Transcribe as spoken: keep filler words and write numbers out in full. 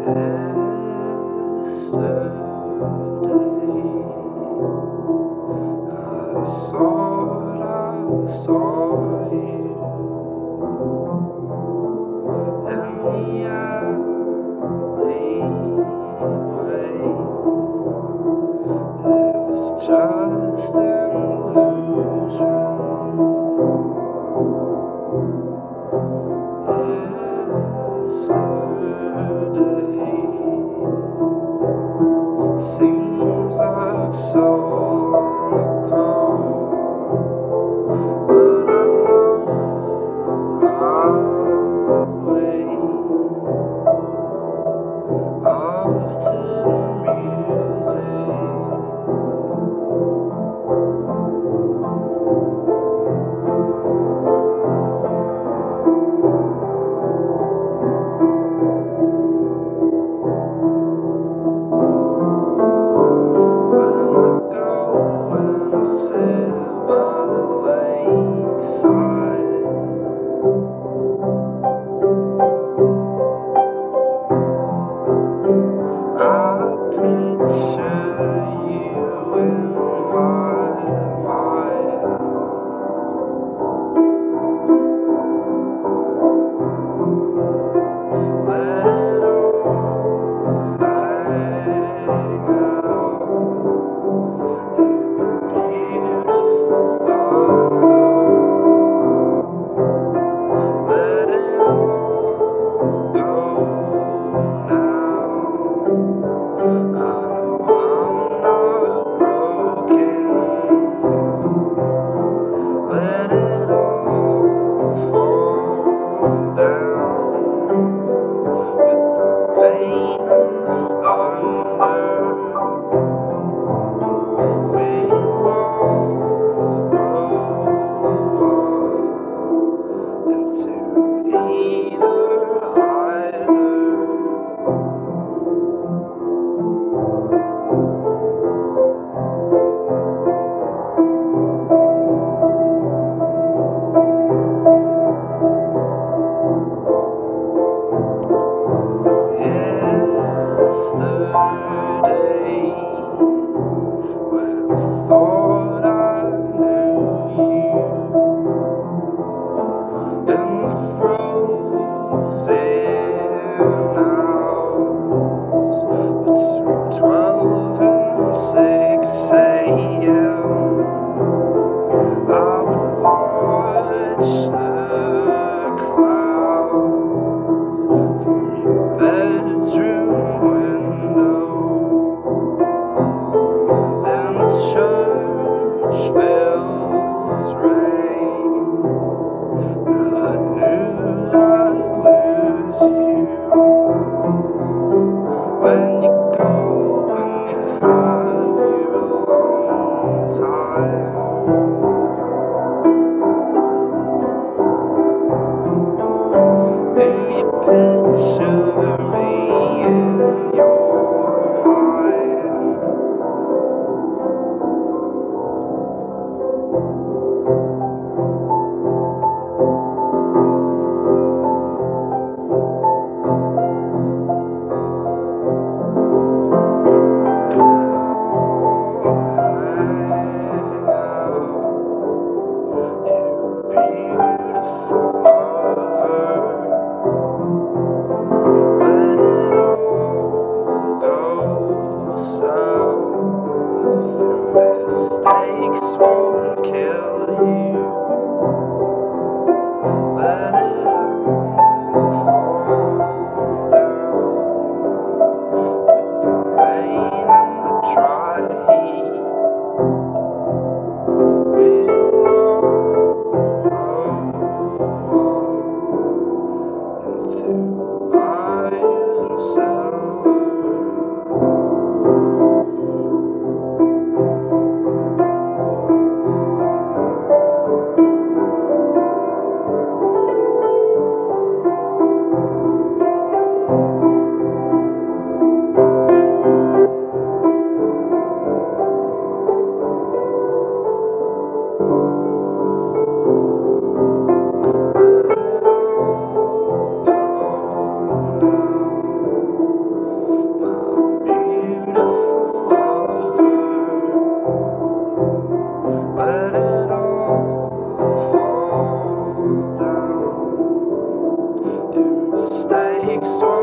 Just an illusion. Yesterday seems like so long ago, but I know I'll wait up to the music. Yesterday, when I thought I knew you, in the frozen hours between twelve and six a m, I would watch the clouds from your bedroom window, and the church bells rang. Now I knew I'd lose you when you go and you have your alone time. Do you picture me in your mind? Beautiful lover, let it all go south. Your mistakes won't kill you. Let it all fall down with the rain and the dry heat. Into eyes and cellar. makes one